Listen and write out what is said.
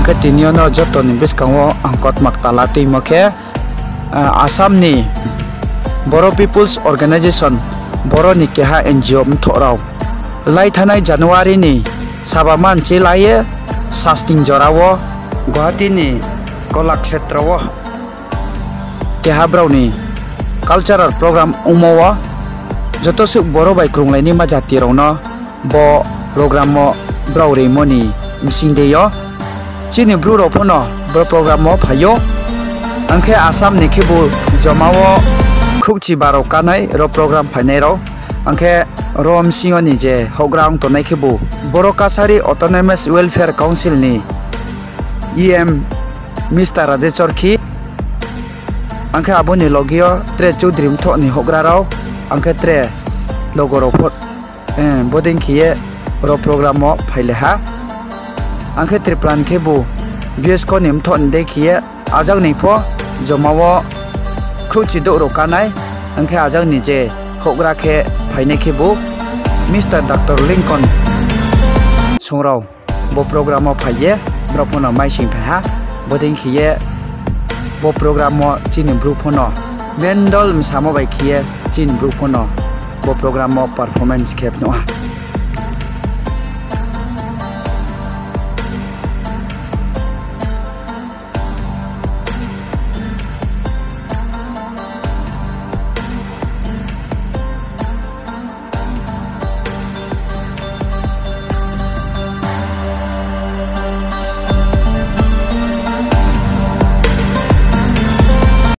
angke tinio no joto ni biskango angkot maktala tuimo ke Assam ni Boro People's Organization Boro ni keha NGO mthorau lai thanai January ni sabaman chilaye sasting jorawo Guwahati ni Kolakshetrawo keha brauni cultural program umowa joto suk boro bai krunglai ni ma jati rokno bo program mo brauri moni msingdeyo chini bru ro phono bo program mo phayo angke Assam ni khibu jamawo khukchi baro kanai ro program phainai ro angke rom singo ni je hograng to nai khibu Boro Kasari Autonomous Welfare Council ni EM Mr. Rajeshwar Khi angke aboni logio tre Chaudhry mtho ni hograrao angke tre logoro phot boding khiye ro program mo phaile ha angke triplan khibu BSco ni mtho nde khiye ajang ni pho jomawo khukchi do ro kanai angke ajang ni je hogra khe phaine khibu Mr. Dr. Lincoln songrao bo program mo phaiye bropono mai sing pha boding khiye bo program mo chini brupono mendol msamo bai khiye chin brupono bo program mo performance khep no